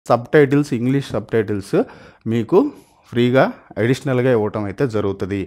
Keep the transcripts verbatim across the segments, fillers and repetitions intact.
Subtitles English subtitles మీకు ఫ్రీగా అడిషనల్‌గా ఇవ్వటం అయితే జరుగుతది.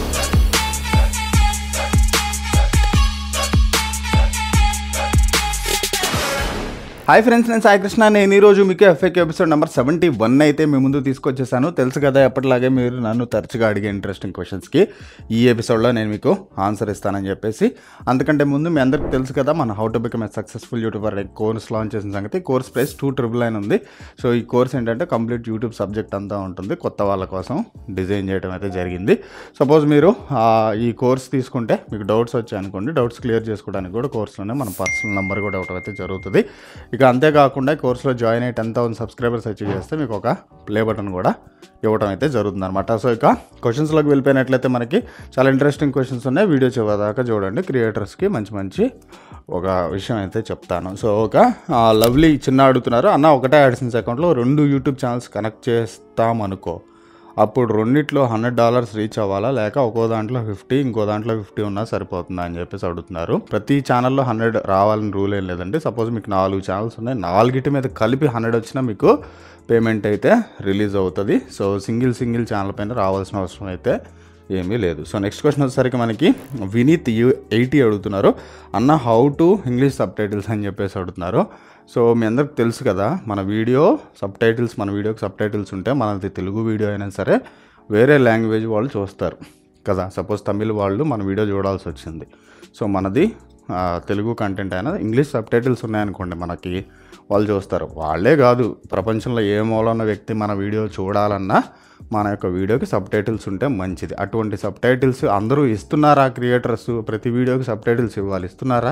హాయ్ ఫ్రెండ్స్, నేను సాయి కృష్ణ. నేను ఈరోజు మీకు FAQ episode number seventy one అయితే మీ ముందు తీసుకొచ్చేసాను. తెలుసు కదా, ఎప్పటిలాగే మీరు నన్ను తరచుగా అడిగే ఇంట్రెస్టింగ్ క్వశ్చన్స్కి ఈ ఎపిసోడ్లో నేను మీకు ఆన్సర్ ఇస్తానని చెప్పేసి. అందుకంటే ముందు మీ అందరికీ తెలుసు కదా, మన how to become a successful YouTuber course launch చేసిన సంగతి. Course price two triple nine ఉంది. సో ఈ కోర్స్ ఏంటంటే కంప్లీట్ యూట్యూబ్ సబ్జెక్ట్ అంతా ఉంటుంది. కొత్త వాళ్ళ కోసం డిజైన్ చేయడం అయితే జరిగింది. సపోజ్ మీరు ఈ కోర్స్ తీసుకుంటే మీకు డౌట్స్ వచ్చాయనుకోండి, డౌట్స్ క్లియర్ చేసుకోవడానికి కూడా కోర్స్లోనే మన పర్సనల్ నెంబర్ కూడా ఇవ్వడం అయితే జరుగుతుంది. ఇక అంతేకాకుండా కోర్సులో జాయిన్ అయ్యి టెన్ థౌసండ్ సబ్స్క్రైబర్స్ అచీవ్ చేస్తే మీకు ఒక ప్లే బటన్ కూడా ఇవ్వడం అయితే జరుగుతుంది అనమాట. సో ఇక క్వశ్చన్స్లోకి వెళ్ళిపోయినట్లయితే మనకి చాలా ఇంట్రెస్టింగ్ క్వశ్చన్స్ ఉన్నాయి. వీడియో చివరిదాకా చూడండి. క్రియేటర్స్కి మంచి మంచి ఒక విషయం అయితే చెప్తాను. సో ఒక లవ్లీ చిన్న అడుగుతున్నారు, అన్న ఒకటే యాడ్సెన్స్ అకౌంట్లో రెండు యూట్యూబ్ ఛానల్స్ కనెక్ట్ చేస్తామనుకో, అప్పుడు రెండిట్లో హండ్రెడ్ డాలర్స్ రీచ్ అవ్వాలా, లేక ఒక్కో దాంట్లో ఫిఫ్టీ ఇంకో దాంట్లో ఫిఫ్టీ ఉన్నా సరిపోతుందా అని చెప్పేసి అడుగుతున్నారు. ప్రతి ఛానల్లో హండ్రెడ్ రావాలని రూల్ ఏం లేదండి. సపోజ్ మీకు నాలుగు ఛానల్స్ ఉన్నాయి, నాలుగిటి మీద కలిపి హండ్రెడ్ వచ్చినా మీకు పేమెంట్ అయితే రిలీజ్ అవుతుంది. సో సింగిల్ సింగిల్ ఛానల్ పైన రావాల్సిన అవసరం అయితే ఏమీ లేదు. సో నెక్స్ట్ క్వశ్చన్ వచ్చేసరికి మనకి వినీత్ యూ ఎయిటీ అడుగుతున్నారు, అన్న హౌ టు ఇంగ్లీష్ సబ్‌టైటిల్స్ అని చెప్పేసి అడుగుతున్నారు. సో మీ అందరికి తెలుసు కదా, మన వీడియో సబ్‌టైటిల్స్ మన వీడియోకి సబ్‌టైటిల్స్ ఉంటే మనది తెలుగు వీడియో అయినా సరే వేరే లాంగ్వేజ్ వాళ్ళు చూస్తారు కదా. సపోజ్ తమిళ్ వాళ్ళు మన వీడియో చూడాల్సి వచ్చింది, సో మనది తెలుగు కంటెంట్ అయినా ఇంగ్లీష్ సబ్‌టైటిల్స్ ఉన్నాయనుకోండి, మనకి వాళ్ళు చూస్తారు. వాళ్ళే కాదు, ప్రపంచంలో ఏ మూలన్న వ్యక్తి మన వీడియో చూడాలన్నా మన యొక్క వీడియోకి సబ్‌టైటిల్స్ ఉంటే మంచిది. అటువంటి సబ్‌టైటిల్స్ అందరూ ఇస్తున్నారా? క్రియేటర్స్ ప్రతి వీడియోకి సబ్‌టైటిల్స్ ఇవ్వాలి, ఇస్తున్నారా?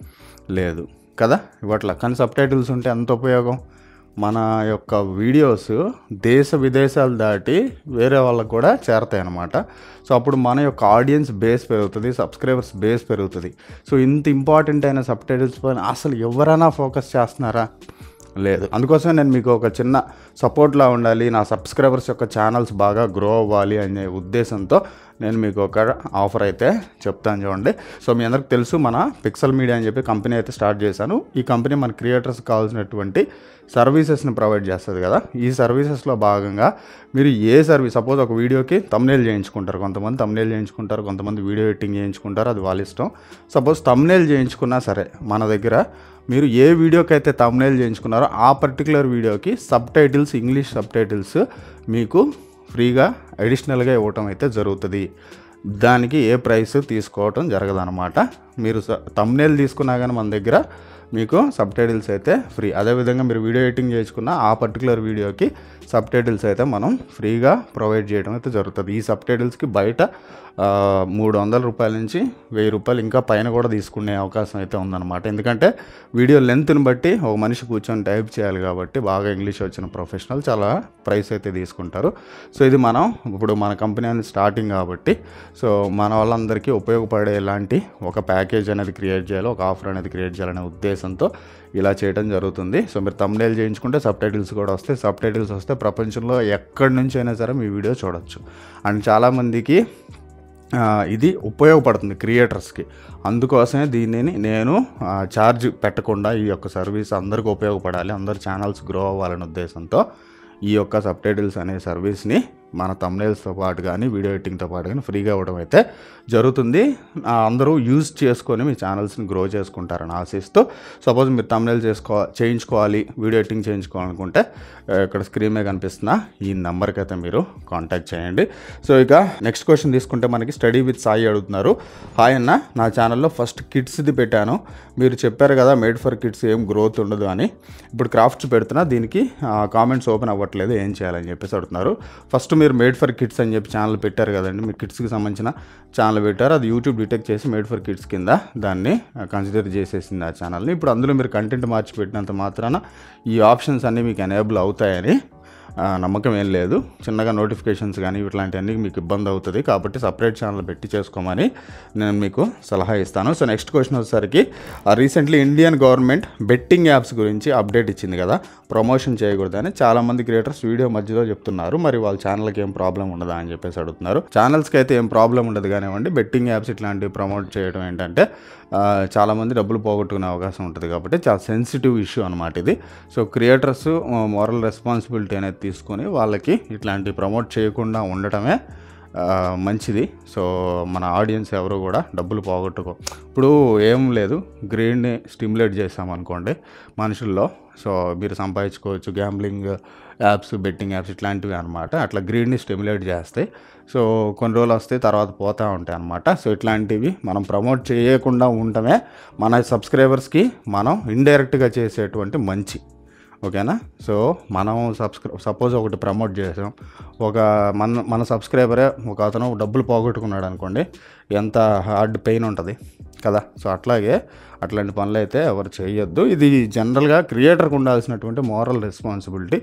లేదు కదా, ఇవ్వట్లా. కానీ సబ్‌టైటిల్స్ ఉంటే ఎంత ఉపయోగం. మన యొక్క వీడియోస్ దేశ విదేశాలు దాటి వేరే వాళ్ళకు కూడా చేరతాయి అన్నమాట. సో అప్పుడు మన యొక్క ఆడియన్స్ బేస్ పెరుగుతుంది, సబ్స్క్రైబర్స్ బేస్ పెరుగుతుంది. సో ఇంత ఇంపార్టెంట్ అయిన సబ్‌టైటిల్స్ పైన అసలు ఎవరైనా ఫోకస్ చేస్తున్నారా? లేదు. అందుకోసమే నేను మీకు ఒక చిన్న సపోర్ట్లా ఉండాలి, నా సబ్స్క్రైబర్స్ యొక్క ఛానల్స్ బాగా గ్రో అవ్వాలి అనే ఉద్దేశంతో నేను మీకు ఒక ఆఫర్ అయితే చెప్తాను చూడండి. సో మీ అందరికి తెలుసు, మన పిక్సెల్ మీడియా అని చెప్పి కంపెనీ అయితే స్టార్ట్ చేశాను. ఈ కంపెనీ మన క్రియేటర్స్కి కావాల్సినటువంటి సర్వీసెస్ని ప్రొవైడ్ చేస్తుంది కదా. ఈ సర్వీసెస్లో భాగంగా మీరు ఏ సర్వీస్, సపోజ్ ఒక వీడియోకి థంబ్నెయిల్ చేయించుకుంటారు, కొంతమంది థంబ్నెయిల్ చేయించుకుంటారు, కొంతమంది వీడియో ఎడిటింగ్ చేయించుకుంటారు, అది వాళ్ళ ఇష్టం. సపోజ్ థంబ్నెయిల్ చేయించుకున్నా సరే మన దగ్గర మీరు ఏ వీడియోకి అయితే థంబ్నెయిల్ చేయించుకున్నారో ఆ పర్టికులర్ వీడియోకి సబ్‌టైటిల్స్ ఇంగ్లీష్ సబ్‌టైటిల్స్ మీకు ఫ్రీగా అడిషనల్గా ఇవ్వటం అయితే జరుగుతుంది. దానికి ఏ ప్రైస్ తీసుకోవటం జరగదన్నమాట. మీరు థంబ్నెయిల్ తీసుకున్నా కానీ మన దగ్గర మీకు సబ్‌టైటిల్స్ అయితే ఫ్రీ. అదేవిధంగా మీరు వీడియో ఎడిటింగ్ చేసుకున్న ఆ పర్టికులర్ వీడియోకి సబ్‌టైటిల్స్ అయితే మనం ఫ్రీగా ప్రొవైడ్ చేయడం అయితే జరుగుతుంది. ఈ సబ్‌టైటిల్స్కి బయట మూడు వందల రూపాయల నుంచి వెయ్యి రూపాయలు ఇంకా పైన కూడా తీసుకునే అవకాశం అయితే ఉందన్నమాట. ఎందుకంటే వీడియో లెంత్ని బట్టి ఒక మనిషి కూర్చొని టైప్ చేయాలి కాబట్టి బాగా ఇంగ్లీష్ వచ్చిన ప్రొఫెషనల్ చాలా ప్రైస్ అయితే తీసుకుంటారు. సో ఇది మనం ఇప్పుడు మన కంపెనీ అనేది స్టార్టింగ్ కాబట్టి, సో మన వాళ్ళందరికీ ఉపయోగపడేలాంటి ఒక ప్యాకేజ్ అనేది క్రియేట్ చేయాలి, ఒక ఆఫర్ అనేది క్రియేట్ చేయాలనే ఉద్దేశంతో ఇలా చేయడం జరుగుతుంది. సో మీరు థంబ్నెయిల్ చేయించుకుంటే సబ్‌టైటిల్స్ కూడా వస్తాయి. సబ్‌టైటిల్స్ వస్తే ప్రపంచంలో ఎక్కడి నుంచి అయినా సరే మీ వీడియో చూడొచ్చు. అండ్ చాలామందికి ఇది ఉపయోగపడుతుంది క్రియేటర్స్కి. అందుకోసమే దీనిని నేను ఛార్జ్ పెట్టకుండా ఈ యొక్క సర్వీస్ అందరికీ ఉపయోగపడాలి, అందరు ఛానల్స్ గ్రో అవ్వాలనే ఉద్దేశంతో ఈ యొక్క సబ్‌టైటిల్స్ అనే సర్వీస్ని మన థంబ్నెయిల్స్తో పాటు కానీ వీడియో ఎడిటింగ్తో పాటు కానీ ఫ్రీగా ఇవ్వడం అయితే జరుగుతుంది. అందరూ యూజ్ చేసుకొని మీ ఛానల్స్ని గ్రో చేసుకుంటారని ఆశిస్తూ, సపోజ్ మీరు థంబ్నెయిల్ చేసుకో చేయించుకోవాలి వీడియో ఎడిటింగ్ చేయించుకోవాలనుకుంటే ఇక్కడ స్క్రీన్ మీద కనిపిస్తున్న ఈ నెంబర్కి అయితే మీరు కాంటాక్ట్ చేయండి. సో ఇక నెక్స్ట్ క్వశ్చన్ తీసుకుంటే మనకి స్టడీ విత్ సాయి అడుగుతున్నారు, హాయ్ అన్న, నా ఛానల్లో ఫస్ట్ కిడ్స్ది పెట్టాను, మీరు చెప్పారు కదా మేడ్ ఫర్ కిడ్స్ ఏం గ్రోత్ ఉండదు అని. ఇప్పుడు క్రాఫ్ట్స్ పెడుతున్నా, దీనికి కామెంట్స్ ఓపెన్ అవ్వట్లేదు, ఏం చేయాలని చెప్పేసి అడుగుతున్నారు. ఫస్ట్ మీరు మేడ్ ఫర్ కిడ్స్ అని చెప్పి ఛానల్ పెట్టారు కదండి, మీరు కిడ్స్కి సంబంధించిన ఛానల్ పెట్టారు, అది యూట్యూబ్ డిటెక్ట్ చేసి మేడ్ ఫర్ కిడ్స్ కింద దాన్ని కన్సిడర్ చేసేసింది ఆ ఛానల్ని. ఇప్పుడు అందులో మీరు కంటెంట్ మార్చి పెట్టినంత మాత్రాన ఈ ఆప్షన్స్ అన్నీ మీకు ఎనేబుల్ అవుతాయని నమ్మకం ఏం లేదు. చిన్నగా నోటిఫికేషన్స్ కానీ ఇట్లాంటివన్నీ మీకు ఇబ్బంది అవుతుంది, కాబట్టి సపరేట్ ఛానల్ పెట్టి చేసుకోమని నేను మీకు సలహా ఇస్తాను. సో నెక్స్ట్ క్వశ్చన్ వచ్చేసరికి recently Indian government betting apps గురించి అప్డేట్ ఇచ్చింది కదా, ప్రమోషన్ చేయకూడదని చాలామంది క్రియేటర్స్ వీడియో మధ్యలో చెప్తున్నారు. మరి వాళ్ళ ఛానల్కి ఏం ప్రాబ్లం ఉండదా అని చెప్పేసి అడుగుతున్నారు. ఛానల్స్కి అయితే ఏం ప్రాబ్లం ఉండదు కానివ్వండి, బెట్టింగ్ యాప్స్ ఇట్లాంటివి ప్రమోట్ చేయడం ఏంటంటే చాలామంది డబ్బులు పోగొట్టుకునే అవకాశం ఉంటుంది, కాబట్టి చాలా సెన్సిటివ్ ఇష్యూ అనమాట ఇది. సో క్రియేటర్స్ మోరల్ రెస్పాన్సిబిలిటీ అనేది తీసుకొని వాళ్ళకి ఇట్లాంటి ప్రమోట్ చేయకుండా ఉండటమే మంచిది. సో మన ఆడియన్స్ ఎవరు కూడా డబ్బులు పోగొట్టుకో, ఇప్పుడు ఏం లేదు, గ్రీన్ని స్టిమ్యులేట్ చేసామనుకోండి మనుషుల్లో, సో మీరు సంపాదించుకోవచ్చు. గ్యాంబ్లింగ్ యాప్స్, బెట్టింగ్ యాప్స్ ఇట్లాంటివి అనమాట. అట్లా గ్రీన్ని స్టిమ్యులేట్ చేస్తాయి. సో కొన్ని రోజులు వస్తాయి, తర్వాత పోతూ ఉంటాయి అనమాట. సో ఇట్లాంటివి మనం ప్రమోట్ చేయకుండా ఉండటమే మన సబ్స్క్రైబర్స్కి మనం ఇండైరెక్ట్గా చేసేటువంటి మంచి. ఓకేనా? సో మనం సబ్స్క్రై సపోజ్ ఒకటి ప్రమోట్ చేసాం, ఒక మన మన సబ్స్క్రైబరే ఒక అతను డబ్బులు పోగొట్టుకున్నాడు అనుకోండి, ఎంత హార్డ్ పెయిన్ ఉంటుంది కదా. సో అట్లాగే అట్లాంటి పనులు అయితే ఎవరు చేయొద్దు. ఇది జనరల్గా క్రియేటర్కి ఉండాల్సినటువంటి మోరల్ రెస్పాన్సిబిలిటీ.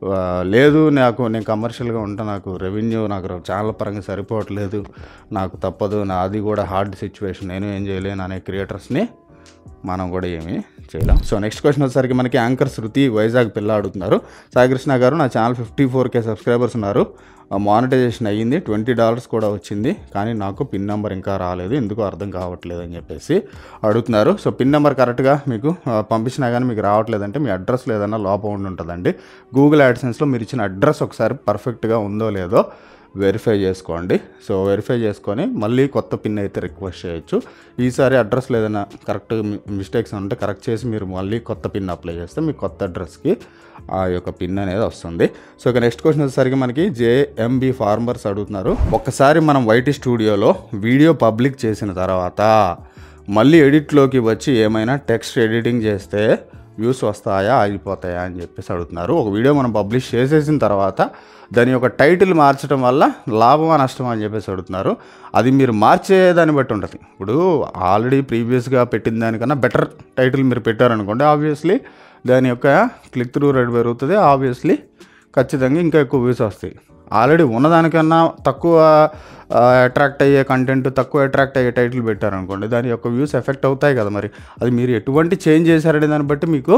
లేదు నాకు నేను కమర్షియల్గా ఉంటా, నాకు రెవెన్యూ నాకు ఛానల్ పరంగా సరిపోవట్లేదు, నాకు తప్పదు, నా అది కూడా హార్డ్ సిచ్యువేషన్, నేను ఏం చేయలేను అనే క్రియేటర్స్ని మనం కూడా ఏమీ చేయలేం. సో నెక్స్ట్ క్వశ్చన్ వచ్చేసరికి మనకి యాంకర్ శృతి వైజాగ్ పిల్ల అడుగుతున్నారు. సాయికృష్ణ గారు, నా channel fifty four K subscribers ఉన్నారు, మానిటైజేషన్ అయ్యింది, ట్వంటీ డాలర్స్ కూడా వచ్చింది, కానీ నాకు పిన్ నెంబర్ ఇంకా రాలేదు, ఎందుకు అర్థం కావట్లేదు అని చెప్పేసి అడుగుతున్నారు. సో పిన్ నెంబర్ కరెక్ట్గా మీకు పంపించినా కానీ మీకు రావట్లేదంటే మీ అడ్రస్లో ఏదైనా లోపం ఉండి ఉంటుందండి. గూగుల్ యాడ్సెన్స్లో మీరు ఇచ్చిన అడ్రస్ ఒకసారి పర్ఫెక్ట్గా ఉందో లేదో వెరిఫై చేసుకోండి. సో వెరిఫై చేసుకొని మళ్ళీ కొత్త పిన్ అయితే రిక్వెస్ట్ చేయొచ్చు. ఈసారి అడ్రస్లో ఏదైనా కరెక్ట్ మిస్టేక్స్ ఉంటే కరెక్ట్ చేసి మీరు మళ్ళీ కొత్త పిన్ అప్లై చేస్తే మీ కొత్త అడ్రస్కి ఆ యొక్క పిన్ అనేది వస్తుంది. సో ఇక నెక్స్ట్ క్వశ్చన్ వచ్చేసరికి మనకి జేఎంబి ఫార్మర్స్ అడుగుతున్నారు. ఒక్కసారి మనం వైటీ స్టూడియోలో వీడియో పబ్లిక్ చేసిన తర్వాత మళ్ళీ ఎడిట్లోకి వచ్చి ఏమైనా టెక్స్ట్ ఎడిటింగ్ చేస్తే వ్యూస్ వస్తాయా, ఆగిపోతాయా అని చెప్పేసి అడుగుతున్నారు. ఒక వీడియో మనం పబ్లిష్ చేసేసిన తర్వాత దాని యొక్క టైటిల్ మార్చడం వల్ల లాభమా నష్టమా అని చెప్పేసి అడుగుతున్నారు. అది మీరు మార్చే దాన్ని బట్టి ఉంటుంది. ఇప్పుడు ఆల్రెడీ ప్రీవియస్గా పెట్టిన దానికన్నా బెటర్ టైటిల్ మీరు పెట్టారనుకోండి, ఆబ్వియస్లీ దాని యొక్క క్లిక్ త్రూ రేట్ పెరుగుతుంది, ఆబ్వియస్లీ ఖచ్చితంగా ఇంకా ఎక్కువ వ్యూస్ వస్తాయి. ఆల్రెడీ ఉన్నదానికన్నా తక్కువ అట్రాక్ట్ అయ్యే కంటెంట్, తక్కువ అట్రాక్ట్ అయ్యే టైటిల్ పెట్టారనుకోండి, దాని యొక్క వ్యూస్ ఎఫెక్ట్ అవుతాయి కదా. మరి అది మీరు ఎటువంటి చేంజ్ చేశారనే దాన్ని బట్టి మీకు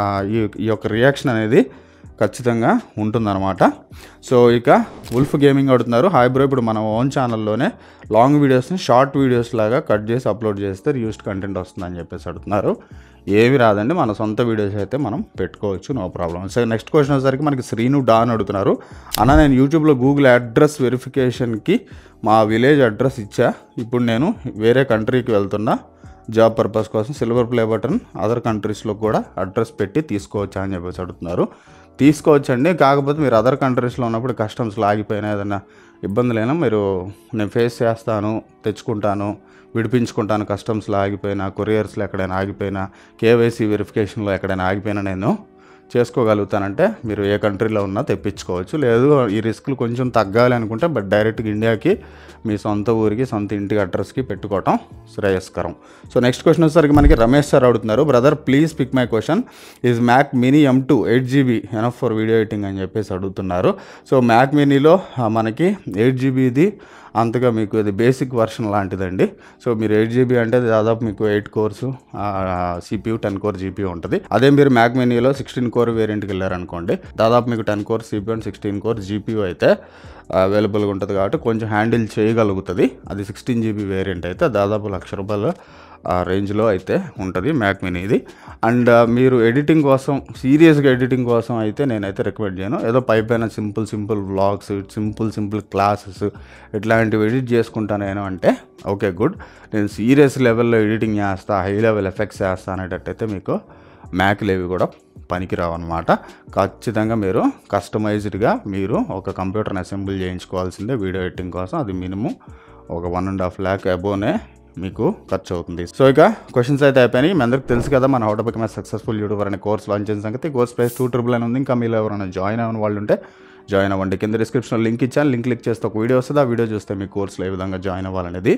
ఈ యొక్క రియాక్షన్ అనేది ఖచ్చితంగా ఉంటుందన్నమాట. సో ఇక ఉల్ఫ్ గేమింగ్ అడుగుతున్నారు. హాయ్ బ్రో, ఇప్పుడు మన ఓన్ ఛానల్లోనే లాంగ్ వీడియోస్ని షార్ట్ వీడియోస్ లాగా కట్ చేసి అప్లోడ్ చేస్తే రియూస్డ్ కంటెంట్ వస్తుందని చెప్పేసి అడుగుతున్నారు. ఏమి రాదండి, మన సొంత వీడియోస్ అయితే మనం పెట్టుకోవచ్చు, no problem. So next question వచ్చేసరికి మనకి శ్రీను డాన్ అడుగుతున్నారు. అన్న, నేను యూట్యూబ్లో గూగుల్ అడ్రస్ వెరిఫికేషన్కి మా విలేజ్ అడ్రస్ ఇచ్చా, ఇప్పుడు నేను వేరే కంట్రీకి వెళ్తున్నా జాబ్ పర్పస్ కోసం, సిల్వర్ ప్లే బటన్ అదర్ కంట్రీస్లో కూడా అడ్రస్ పెట్టి తీసుకోవచ్చా అని చెప్పేసి అడుగుతున్నారు. తీసుకోవచ్చండి, కాకపోతే మీరు అదర్ కంట్రీస్లో ఉన్నప్పుడు కస్టమ్స్లో ఆగిపోయినా ఏదైనా ఇబ్బందులైనా మీరు నేను ఫేస్ చేస్తాను, తెచ్చుకుంటాను, విడిపించుకుంటాను. కస్టమ్స్లో ఆగిపోయినా, కొరియర్స్లో ఎక్కడైనా ఆగిపోయినా, కేవైసీ వెరిఫికేషన్లో ఎక్కడైనా ఆగిపోయినా నేను చేసుకోగలుగుతానంటే మీరు ఏ కంట్రీలో ఉన్నా తెప్పించుకోవచ్చు. లేదు ఈ రిస్క్లు కొంచెం తగ్గాలి అనుకుంటే బట్ డైరెక్ట్గా ఇండియాకి మీ సొంత ఊరికి, సొంత ఇంటికి అడ్రస్కి పెట్టుకోవటం శ్రేయస్కరం. సో నెక్స్ట్ క్వశ్చన్ వచ్చేసరికి మనకి రమేష్ సార్ అడుగుతున్నారు. Brother please pick my question, is Mac mini M two eight GB enough for video editing అని చెప్పేసి అడుగుతున్నారు. సో మ్యాక్ మినీలో మనకి ఎయిట్ జీబీది అంతగా మీకు ఇది బేసిక్ వర్షన్ లాంటిదండి. సో మీరు ఎయిట్ జీబీ అంటే దాదాపు మీకు eight core CPU, ten core GPU ఉంటుంది. అదే మీరు మ్యాక్ మినీలో సిక్స్టీన్ కోర్ వేరియంట్కి వెళ్ళారనుకోండి, దాదాపు మీకు ten core CPU and sixteen core GPU అయితే అవైలబుల్గా ఉంటుంది, కాబట్టి కొంచెం హ్యాండిల్ చేయగలుగుతుంది. అది సిక్స్టీన్ జీబీ వేరియంట్ అయితే దాదాపు లక్ష రూపాయలు ఆ రేంజ్లో అయితే ఉంటుంది మ్యాక్ మినీది. అండ్ మీరు ఎడిటింగ్ కోసం, సీరియస్గా ఎడిటింగ్ కోసం అయితే నేనైతే రికమెండ్ చేయను. ఏదో పై పైన simple simple vlogs, simple simple classes ఇట్లాంటివి ఎడిట్ చేసుకుంటాను నేను అంటే ఓకే గుడ్. నేను సీరియస్ లెవెల్లో ఎడిటింగ్ చేస్తా, హై లెవెల్ ఎఫెక్ట్స్ చేస్తా అనేటట్టయితే మీకు మ్యాక్లు ఏవి కూడా పనికిరావు అనమాట. ఖచ్చితంగా మీరు కస్టమైజ్డ్గా మీరు ఒక కంప్యూటర్ని అసెంబుల్ చేయించుకోవాల్సిందే వీడియో ఎడిటింగ్ కోసం. అది మినిమం ఒక వన్ అండ్ హాఫ్ ల్యాక్ అబోనే మీకు ఖర్చు అవుతుంది. సో ఇక క్వశ్చన్స్ అయితే అయిపోయినాయి. మీ అందరికి తెలుసు కదా మన how to become successful YouTuber అనే కోర్స్ లాంచ్ చేసిన సంగతి. కోర్స్ ప్రైస్ టూ ట్రిపుల్ అని ఉంది. ఇంకా మీరు ఎవరైనా జాయిన్ అవ్వని వాళ్ళు ఉంటే జాయిన్ అవ్వండి. కింద డిస్క్రిప్షన్లో లింక్ ఇచ్చాను, లింక్ క్లిక్ చేస్తే ఒక వీడియో వస్తుంది. ఆ వీడియో చూస్తే మీ కోర్సులో ఏ విధంగా జాయిన్ అవ్వాలనేది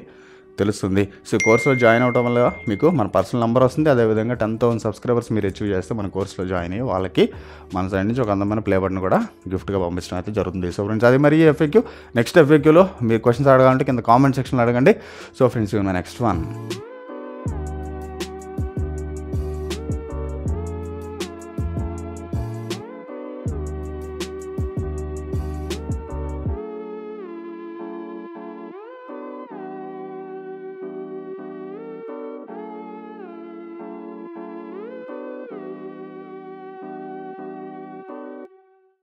తెలుస్తుంది. సో కోర్సులో జాయిన్ అవడం వల్ల మీకు మన పర్సనల్ నెంబర్ వస్తుంది. అదేవిధంగా టెన్ థౌసండ్ సబ్స్క్రైబర్స్ మీరు అచీవ్ చేస్తే మన కోర్సులో జాయిన్ అయ్యి వాళ్ళకి మన సైడ్ నుంచి ఒక అందమైన ప్లే బటన్ కూడా గిఫ్ట్గా పంపించడం అయితే జరుగుతుంది. సో ఫ్రెండ్స్ అది మరి ఎఫ్ఏక్యూ. నెక్స్ట్ ఎఫ్ఏక్యూలో మీరు క్వశ్చన్స్ అడగాలంటే కింద కామెంట్ సెక్షన్లో అడగండి. So friends next one.